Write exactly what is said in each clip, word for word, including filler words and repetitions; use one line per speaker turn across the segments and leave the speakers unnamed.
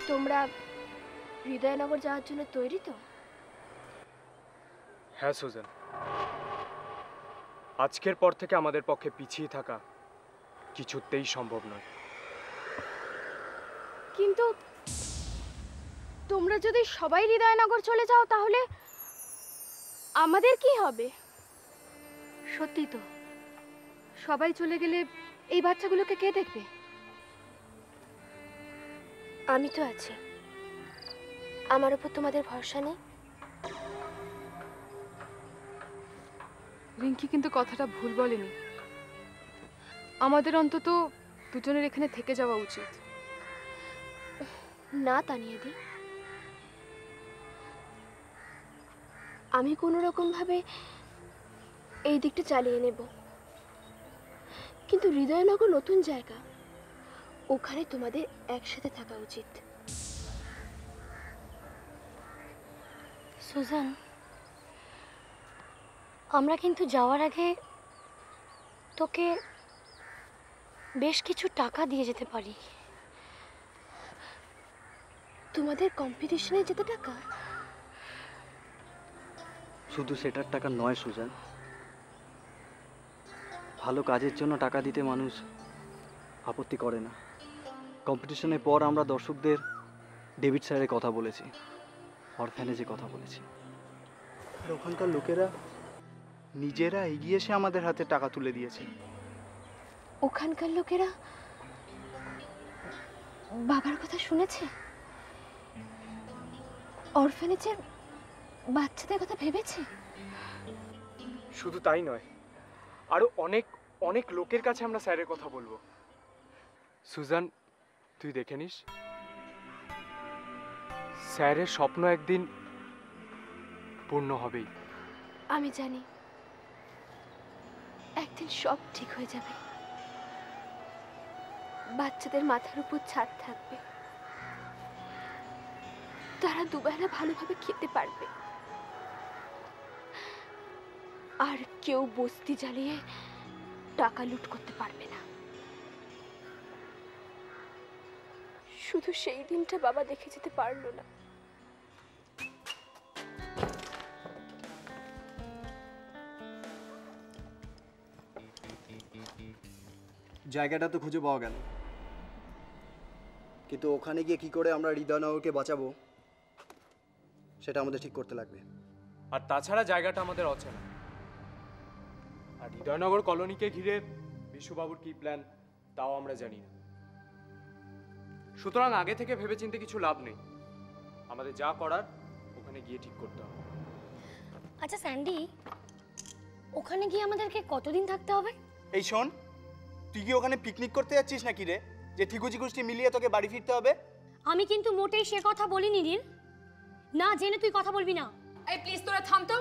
তোমরা হৃদয়নগর যাওয়ার জন্য তৈরি তো?
হ্যাঁ সুজান, আজকের পর থেকে আমাদের পক্ষে পিছিয়ে থাকা কিছুতেই সম্ভব নয়।
কিন্তু তোমরা যদি সবাই হৃদয়নগর চলে যাও তাহলে আমাদের কি হবে?
সত্যি তো, সবাই চলে গেলে এই বাচ্চাগুলোকে কে দেখবে?
আমি তো আছি, আমার উপর তোমাদের ভরসা নেই?
রিঙ্কি কিন্তু কথাটা ভুল বলেনি। আমাদের অন্তত দুজনের এখানে থেকে যাওয়া উচিত।
না তানিয়াদি, আমি কোনো রকম ভাবে এই দিকটা চালিয়ে নেব, কিন্তু হৃদয়নগর নতুন জায়গা, ওখানে তোমাদের একসাথে থাকা উচিত।
সুজান, আমরা কিন্তু যাওয়ার আগে তোকে বেশ কিছু টাকা দিয়ে যেতে পারি।
তোমাদের কম্পিটিশনে যেতে টাকা?
শুধু সেটার টাকা নয় সুজান, ভালো কাজের জন্য টাকা দিতে মানুষ আপত্তি করে না। কম্পিটিশনের পর আমরা দর্শকদের ডেভিড স্যারের কথা বলেছি, অরফ্যানেজে কথা বলেছি।
আর ওখানকার লোকেরা নিজেরা এগিয়ে এসে আমাদের হাতে টাকা তুলে দিয়েছে।
ওখানকার লোকেরা বাবার কথা শুনেছে, অরফ্যানেজের বাচ্চাদের কথা ভেবেছে।
শুধু তাই নয়, আরো অনেক অনেক লোকের কাছে আমরা স্যারের কথা বলবো। সুজান, তুই দেখে নিস, স্যারের স্বপ্ন একদিন পূর্ণ হবেই।
আমি জানি একদিন সব ঠিক হয়ে যাবে, বাচ্চাদের মাথার উপর ছাদ থাকবে, তারা দুবেলা ভালোভাবে খেতে পারবে, আর কেউ বস্তি জ্বালিয়ে টাকা লুট করতে পারবে না। শুধু সেই দিনটা বাবা দেখে যেতে পারলো না।
জায়গাটা তো খুঁজে পাওয়া গেল, কিন্তু ওখানে গিয়ে কি করে আমরা হৃদয়নগরকে বাঁচাবো সেটা আমাদের ঠিক করতে লাগবে।
আর তাছাড়া জায়গাটা আমাদের অচেনা, আর হৃদয়নগর কলোনিকে ঘিরে বিশুবাবুর কি প্ল্যান তাও আমরা জানি না। সুতরাং আগে থেকে ভেবেচিন্তে কিছু লাভ নেই, আমাদের যা করার ওখানে গিয়ে ঠিক করতে হবে।
আচ্ছা স্যান্ডি, ওখানে গিয়ে আমাদেরকে কতদিন থাকতে হবে?
এই শোন, তুই কি ওখানে পিকনিক করতে যাচ্ছিস নাকি রে, যে ঠিকুজি গুষ্টি মিলিয়ে তোকে বাড়ি ফিরতে হবে?
আমি কিন্তু মোটেই সে কথা বলিনি নীল। না জেনে তুই কথা বলবি না।
এই প্লিজ তোরা থাম তো।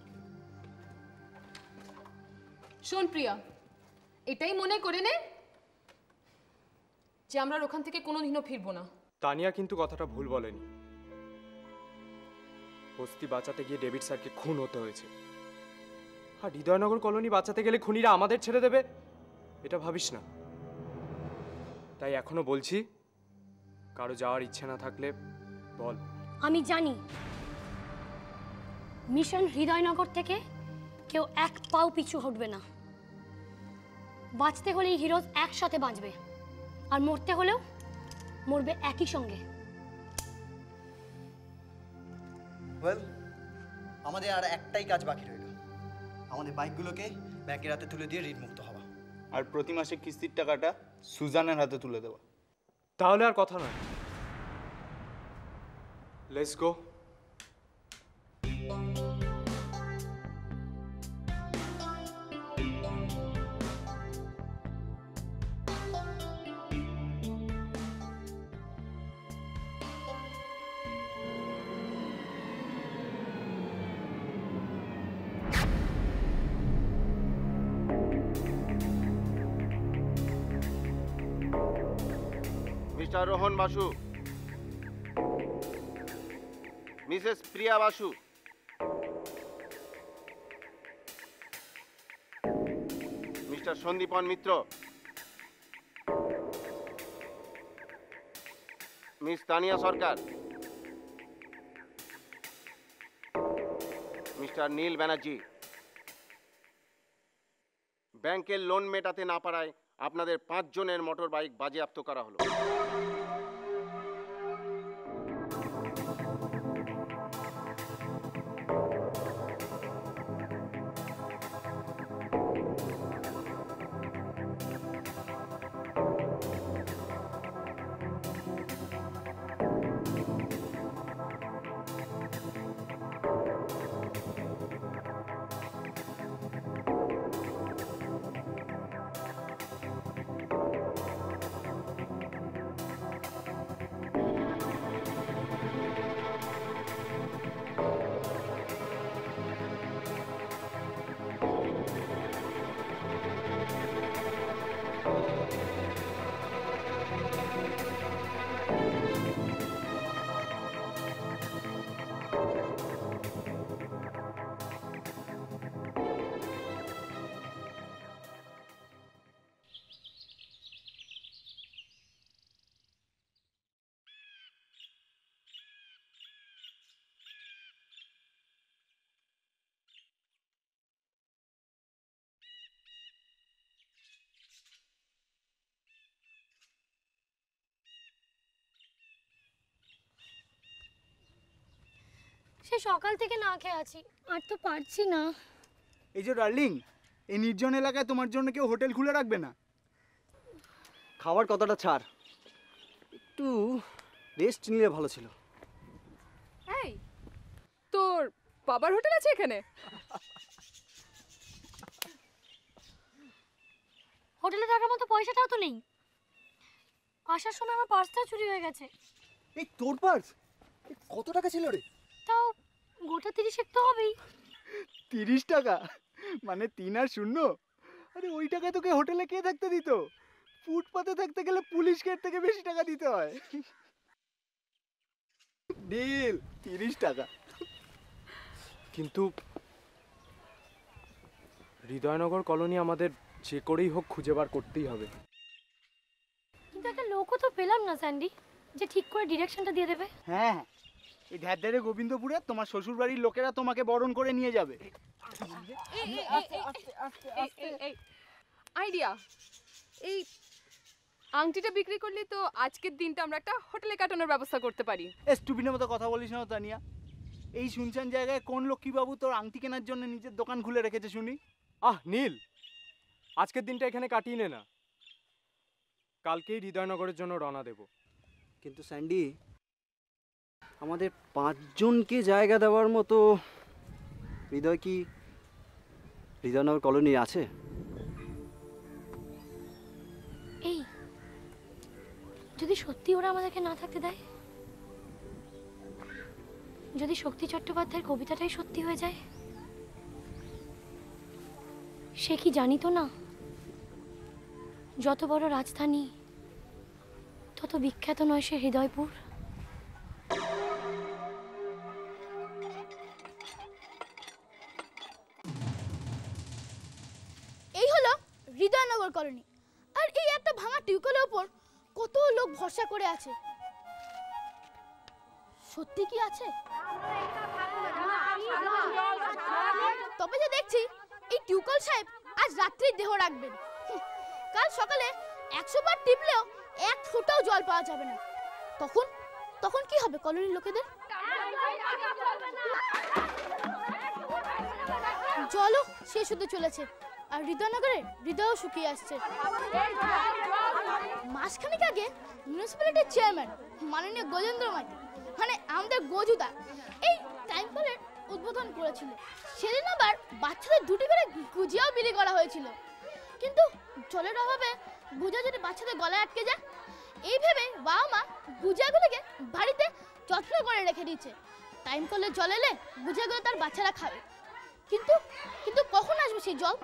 শোন প্রিয়া, এটাই মনে করে নে যে আমরা ওখান থেকে কোনোদিনও ফিরবো না।
তানিয়া কিন্তু কথাটা ভুল বলেনি, বস্তি বাঁচাতে গিয়ে ডেভিড স্যারকে খুন হতে হয়েছে, আর হৃদয়নগর কলোনি বাঁচাতে গেলে খুনিরা আমাদের ছেড়ে দেবে এটা ভাবিস না। তাই এখনো বলছি, কারো যাওয়ার ইচ্ছে না থাকলে বল।
আমি জানি মিশন হৃদয়নগর থেকে কেউ এক পাও পিছু হটবে না। বাঁচতে হলে এই হিরোজ একসাথে বাঁচবে, আর মরতে হলেও মরবে একই সঙ্গে।
ওয়েল, আমাদের আর একটাই কাজ বাকি রইল, আমাদের বাইকগুলোকে ব্যাংকের হাতে তুলে দিয়ে ঋণ মুক্ত হওয়া,
আর প্রতি মাসে কিস্তির টাকাটা সুজানের হাতে তুলে দেওয়া।
তাহলে আর কথা নয়, let's go.
Mr Rohan Basu, Mrs Priya Basu, Mr Sandipan Mitra, Miss Tania Sarkar, Mr Neel Banerjee. ব্যাংকের লোন মেটাতে না পারায় আপনাদের পাঁচজনের মোটর বাইক বাজেয়াপ্ত করা হলো।
সে সকাল থেকে না খেয়ে আছি, আর তো পারছি না।
এই যে ডার্লিং, এই নির্জন এলাকায় তোমার জন্য কেউ হোটেল খুলে রাখবে না।
খাওয়ার কথাটা ছাড়, একটু রেস্ট নিলে ভালো ছিল।
এই তোর বাবার হোটেল আছে এখানে?
হোটেলে থাকার মতো পয়সাটাও তো নেই। আসার সময় আমার পার্সটাও চুরি হয়ে গেছে।
এই তোর পার্স কত টাকা ছিল রে?
তাও গোটা তিরিশেক তো হবেই।
তিরিশ টাকা মানে তিন আর শূন্য? আরে ওই টাকায় তোকে হোটেলে কে থাকতে দিত? ফুটপাতে থাকতে গেলে পুলিশকে এর থেকে বেশি টাকা দিতে হয়। ডিল তিরিশ টাকা।
কিন্তু হৃদয়নগর কলোনি আমাদের যে করেই হোক খুঁজে বার করতেই হবে।
কিন্তু একটা লোকও তো পেলাম না স্যান্ডি, যে ঠিক করে ডিরেকশনটা দিয়ে দেবে।
হ্যাঁ হ্যাঁ, এই ধ্যারে গোবিন্দপুরে তোমার শ্বশুর বাড়ির লোকেরা তোমাকে বরণ করে নিয়ে যাবে।
আইডিয়া, এই আংটিটা বিক্রি করলে তো আজকের দিনটা আমরা একটা হোটেলে কাটানোর ব্যবস্থা করতে পারি।
এ স্টুপিনের মতো কথা বলিস না তানিয়া। এই শুনশান জায়গায় কোন লক্ষ্মীবাবু তোর আংটি কেনার জন্য নিজের দোকান খুলে রেখেছে শুনি?
আহ নীল, আজকের দিনটা এখানে কাটিয়ে নে না, কালকেই হৃদয়নগরের জন্য রওনা দেব।
কিন্তু স্যান্ডি, আমাদের পাঁচজনকে জায়গা দেওয়ার মতো হৃদয় কি হৃদয়নগর কলোনি আছে?
এই যদি সত্যি ওরা আমাদেরকে না থাকতে দেয়, যদি শক্তি চট্টোপাধ্যায়ের কবিতাটাই সত্যি হয়ে যায়, সে কি জানিত না যত বড় রাজধানী তত বিখ্যাত নয় সে হৃদয়পুর।
এই হলো হৃদয়নগর কলোনি। আর এই একটা ভাঙা টিউবওয়েলের উপর কত লোক ভরসা করে আছে। সত্যি কি আছে? তবে যে দেখছি এই টিউকল সাহেব আজ রাত্রি দেহ রাখবেন। হুঁ, কাল সকালে একশো বার টিপলেও এক ফোঁটাও জল পাওয়া যাবে না। তখন তখন কি হবে কলোনির লোকেদের? জলও শেষ হতে চলেছে, আর হৃদয়নগরে হৃদয়ও শুকিয়ে আসছে। মাসখানেক আগে মিউনিসিপ্যালিটির চেয়ারম্যান মাননীয় গজেন্দ্র মাইতি, মানে আমাদের গজুদা, এই টাইম কলের উদ্বোধন করেছিল। সেদিন আবার বাচ্চাদের দুটি করে গুজিয়াও বিলি করা হয়েছিল। কিন্তু জলের অভাবে গুজিয়া যদি বাচ্চাদের গলায় আটকে যায়, এই ভেবে বাবা মা গুজিয়াগুলোকে বাড়িতে যত্ন করে রেখে দিচ্ছে। টাইম কলের জল এলে গুজিয়াগুলো তার বাচ্চারা খাবে। কিন্তু কিন্তু কখন আসবে সেই জল?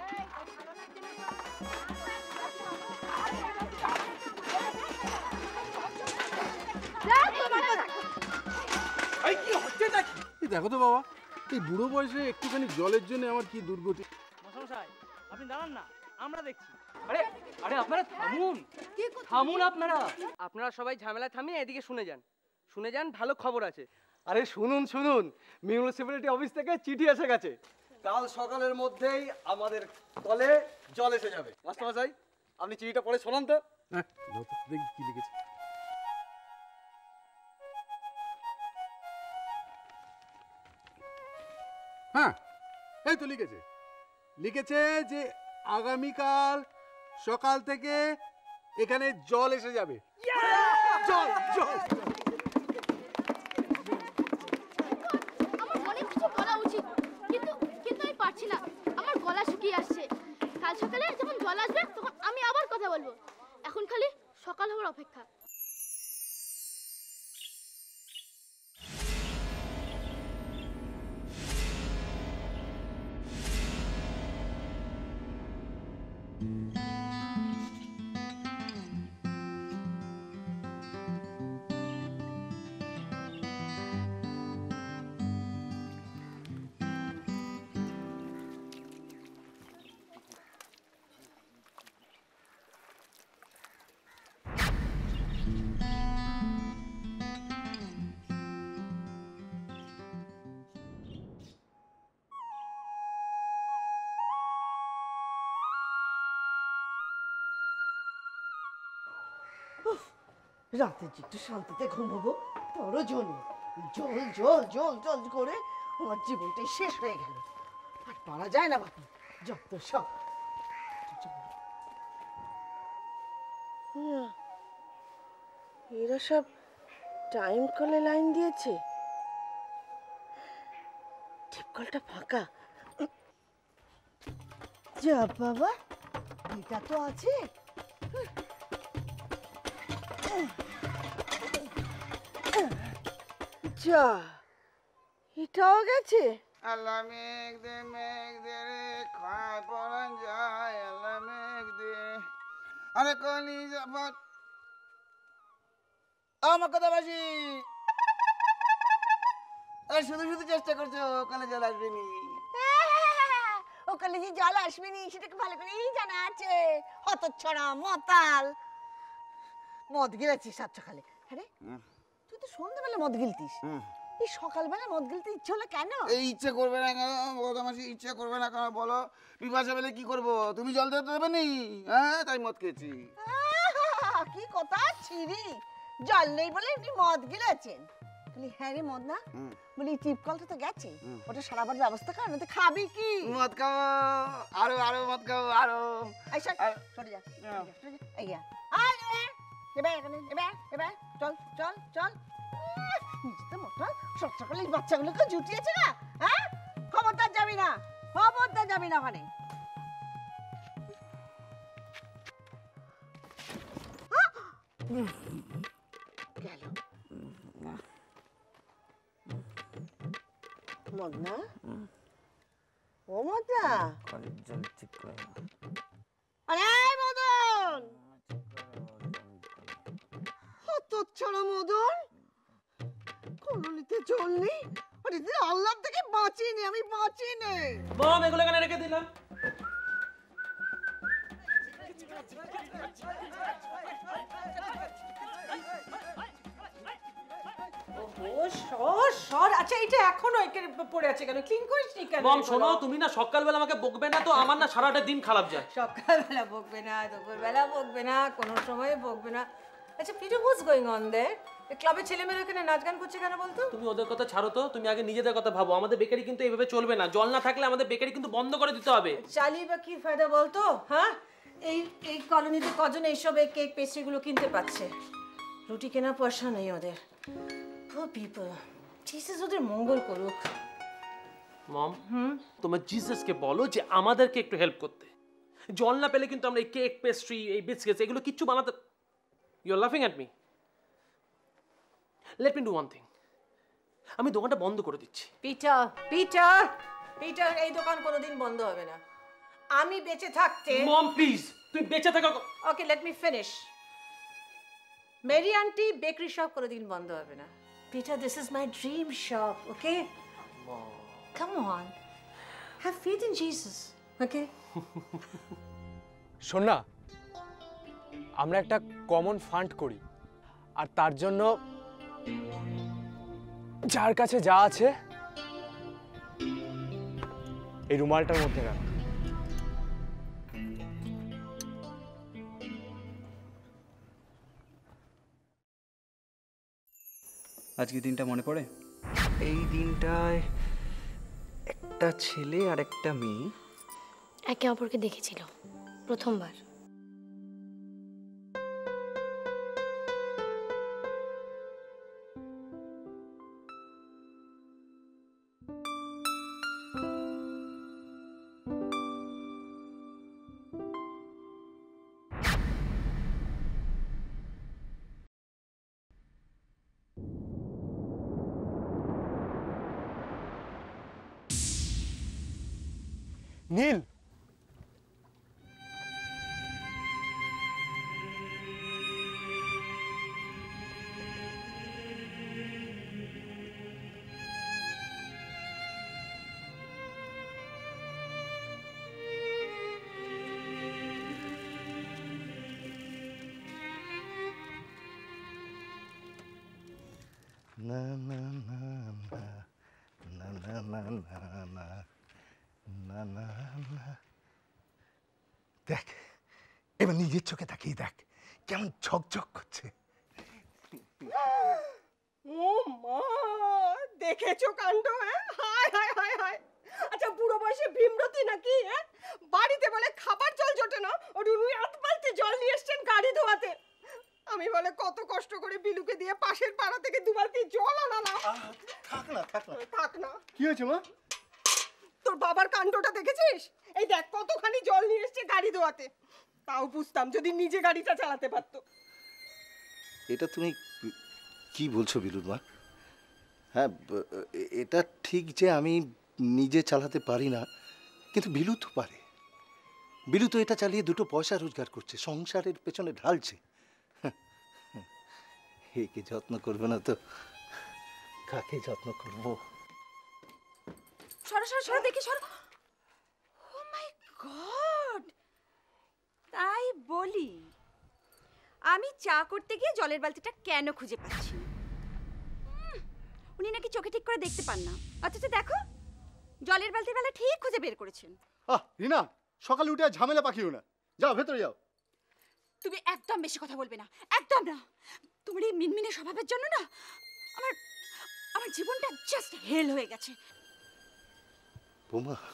দেখো তো বাবা, এই বুড়ো বয়সে একটুখানি জলের জন্য আমার কি দুর্গতি।
মশামশাই, আপনি দাঁড়ান না,
আমরা দেখছি।
আরে আরে আপনারা থামুন, থামুন আপনারা আপনারা সবাই ঝামেলা থামিয়ে এদিকে শুনে যান, শুনে যান, ভালো খবর আছে।
আরে শুনুন শুনুন, মিউনিসিপ্যালিটি অফিস থেকে চিঠি এসে গেছে, কাল সকালের মধ্যেই আমাদের কলে জল এসে যাবে। মাস্টারমশাই আপনি চিঠিটা পড়ে শোনান তো।
হ্যাঁ দাও তো, দেখি কি লিখেছে। হ্যাঁ এই তো লিখেছে, লিখেছে যে আগামীকাল সকাল থেকে এখানে জল এসে যাবে। জল জল
আমার অনেক কিছু বলা উচিত, কিন্তু কিন্তু আমি পারছি না, আমার গলা শুকিয়ে আসছে। কাল সকালে যখন জল আসবে তখন আমি আবার কথা বলবো, এখন খালি সকাল হওয়ার অপেক্ষা।
রাতে যে একটু শান্তিতে ঘুমোবো তারও জন্য জল জল জল জল করে আমার জীবনটাই শেষ হয়ে গেল। আর পারা যায় না বাপু, যত সব। এরা সব টাইম কলে লাইন দিয়েছে, টিপ কলটা ফাঁকা। যা বাবা, এটা তো আছে। যা, এটাও গেছে।
আল্লাহ মেঘ দে মেঘ দে রে খায় পরান যায়, আল্লাহ মেঘ দে। আরে কলি যাবত আমার কথা বাসি, আরে শুধু শুধু চেষ্টা করছো, ওখানে জল আসবে নি।
ওখানে যে জল আসবে নি সেটাকে ভালো করেই জানা আছে। হতচ্ছড়া মতাল, মদ গিলেছিস সাত সকালে। আরে তুই তো সন্ধ্যাবেলা মদ গিলতিস, এই সকালবেলা মদ গিলতে ইচ্ছে হলো কেন?
এই ইচ্ছে করবে না কেন বদমাসি, ইচ্ছে করবে না কেন বলো? পিপাসা পেলে কি করবো, তুমি জল দিতে দেবে নি? হ্যাঁ তাই মদ খেয়েছি।
কি কথা ছিরি, জল নেই বলে এমনি মদ গিলেছেন? বলি হ্যাঁ রে মদ না, বলি টিপ কলটা তো গেছে, ওটা সারাবার ব্যবস্থা কর, না তো খাবি কি?
মদ খাবো, আরো আরো মদ খাবো আরো।
এই সর, সরে যা, সরে যা, এই যা। আয় রে, এবার এখানে, এবার এবার চল চল চল। নিজে তো মোটা, সব সকালে এই বাচ্চাগুলোকে জুটিয়েছে না, হ্যাঁ? খবরদার যাবি না, খবরদার যাবি না ওখানে। গেল মদনা, ও মদনা,
জল ঠিক করে
আরে মদন, হতচ্ছাড়া মদন, কলোনিতে জল নেই, আরে আল্লাহ থেকে বাঁচিনি, আমি বাঁচিনি।
মম এগুলো এখানে রেখে দিলাম।
ও সর সর, আচ্ছা এটা এখনো একে পড়ে আছে কেন? ক্লিন করিসনি কেন?
মম শোনো, তুমি না সকালবেলা আমাকে বকবে না তো, আমার না সারাটা দিন খারাপ যায়।
সকালবেলা বকবে না, দুপুরবেলা বকবে না, কোনো সময় বকবে না। আচ্ছা Peter, what's going on there? ক্লাবের ছেলেমেয়েরা এখানে নাচ গান করছে কেন বলতো?
তুমি ওদের কথা ছাড়ো তো, তুমি আগে নিজেদের কথা ভাবো। আমাদের বেকারি কিন্তু এইভাবে চলবে না, জল না থাকলে আমাদের বেকারি কিন্তু বন্ধ করে দিতে হবে।
চালিয়ে বা কি ফায়দা বলতো? হ্যাঁ, এই এই কলোনিতে কজন এইসব এই কেক পেস্ট্রিগুলো কিনতে পাচ্ছে? রুটি কেনা পয়সা নেই ওদের। Poor people. জিসাস ওদের মঙ্গল করুক।
মম, তোমার জিসাসকে বলো যে আমাদেরকে একটু হেল্প করতে। জল না পেলে কিন্তু আমরা এই কেক পেস্ট্রি, এই বিস্কিটস এগুলো কিচ্ছু বানাতে। ইউ আর লাফিং at me. Let me do one thing, আমি দোকানটা বন্ধ করে দিচ্ছি।
পিটার, পিটার, পিটার, এই দোকান কোনোদিন বন্ধ হবে না। আমি বেঁচে থাকতে।
মম প্লিজ, তুমি বেঁচে থাকো।
Okay, let me finish. Mary aunty bakery shop কোনোদিন বন্ধ হবে না। Peter, this is my dream shop, okay? Mom. Come on. Have faith in Jesus, okay?
শোন না, আমরা একটা কমন ফান্ড করি, আর তার জন্য যার কাছে যা আছে এই রুমালটার মধ্যে রাখ।
আজকে দিনটা মনে পড়ে? এই দিনটায় একটা ছেলে আর একটা মেয়ে
একে অপরকে দেখেছিল প্রথমবার।
নীল,
না না না না না না না না না না না। দেখ, এবার নিজের চোখে তাকিয়ে দেখ কেমন ঝকঝক করছে।
ও মা, দেখেছো কাণ্ড? হ্যাঁ, হায় হায় হায় হায়। আচ্ছা, বুড়ো বয়সে ভীমরতি নাকি? হ্যাঁ, বাড়িতে বলে খাবার জল জোটে না, ওর উনি হাত বালতি জল নিয়ে এসছেন গাড়ি ধোয়াতে। আমি বলে কত কষ্ট করে বিলুকে দিয়ে পাশের পাড়া থেকে দু বালতি জল আনালাম।
থাক না থাক না
থাক না।
কি হয়েছে মা?
তোর বাবার কাণ্ডটা দেখেছিস? এই দেখ কতখানি জল নিয়ে এসছে গাড়ি ধোয়াতে। তাও বুঝতাম যদি নিজে গাড়িটা চালাতে পারতো।
এটা তুমি কি বলছো বিলুর মা? হ্যাঁ, এটা ঠিক যে আমি নিজে চালাতে পারি না, কিন্তু বিলু তো পারে। বিলু তো এটা চালিয়ে দুটো পয়সা রোজগার করছে, সংসারের পেছনে ঢালছে। একে যত্ন করবে না তো কাকে যত্ন করবো?
সরো সরো সরো দেখি সরো। ও মাই গড, তাই বলি আমি চা করতে গিয়ে জলের বালতিটা কেন খুঁজে পাচ্ছি না। উম, উনি নাকি চোখে ঠিক করে দেখতে পান না, অথচ দেখো জলের বালতির বেলা ঠিক খুঁজে বের করেছেন।
আহ রিনা, সকালে উঠে আর ঝামেলা পাকিও না, যাও ভেতরে যাও।
তুমি একদম বেশি কথা বলবে না, একদম না। তোমার এই মিনমিনে স্বভাবের জন্য না আমার আমার জীবনটা জাস্ট হেল হয়ে গেছে।
বৌমা,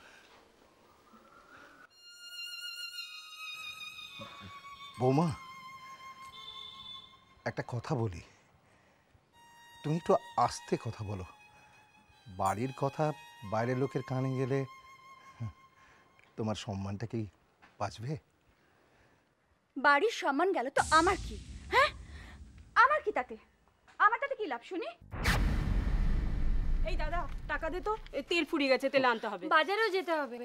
বৌমা একটা কথা বলি, তুমি একটু আস্তে কথা বলো। বাড়ির কথা বাইরের লোকের কানে গেলে তোমার সম্মানটা কি বাঁচবে?
বাড়ির সম্মান গেল তো আমার কি? হ্যাঁ, আমার কি তাতে? আমার তাতে কি লাভ শুনি?
এই দাদা, টাকা দে তো, তেল ফুরিয়ে গেছে, তেল আনতে হবে।
বাজারেও যেতে হবে।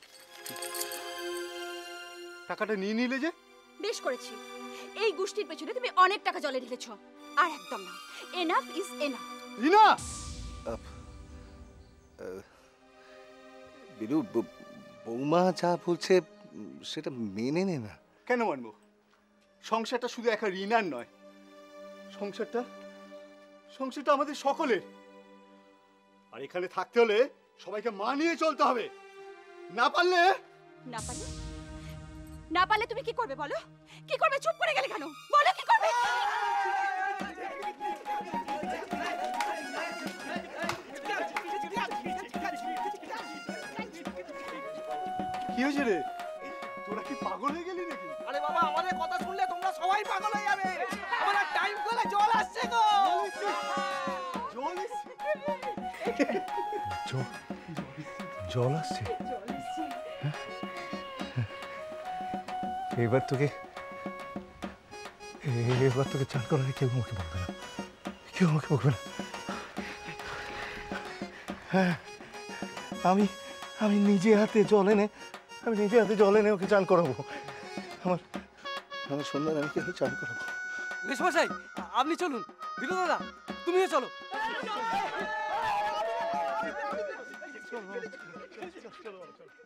টাকাটা নিয়ে নিলে যে?
বেশ করেছি, এই গোষ্ঠীর পেছনে তুমি অনেক টাকা জলে ঢেলেছ, আর একদম না। Enough is enough.
Rina,
Bilu, বৌমা যা বলছে সেটা মেনে নে না।
কেন মানবো? সংসারটা শুধু একা রিনার নয়, সংসারটা সংসারটা আমাদের সকলের। আর এখানে থাকতে হলে সবাইকে মানিয়ে চলতে হবে। না পারলে
না পারলে না পারলে তুমি কি করবে বলো? কি করবে? চুপ করে গেলে কেন? বলো কি করবে?
কি হয়েছে রে? তোরা কি পাগল হয়ে গেলি নাকি?
আরে বাবা, আমাদের কথা শুনলে তোমরা সবাই পাগল হয়ে যাবে। আমাদের টাইম করে জল আসছে গো।
জল এসছে?
জল আসছে? এবার তোকে এবার তোকে চান করালে কেউ আমাকে বলবে না, কেউ আমাকে বলবে না। হ্যাঁ, আমি আমি নিজে হাতে জল এনে আমি নিজে হাতে জল এনে ওকে চান করাবো। আমার আমার সন্ধ্যা রানীকে আমি চান করাবো।
মেশমশাই, আপনি চলুন। বিলু দাদা, তুমিও চলো।
চলো চলো চলো।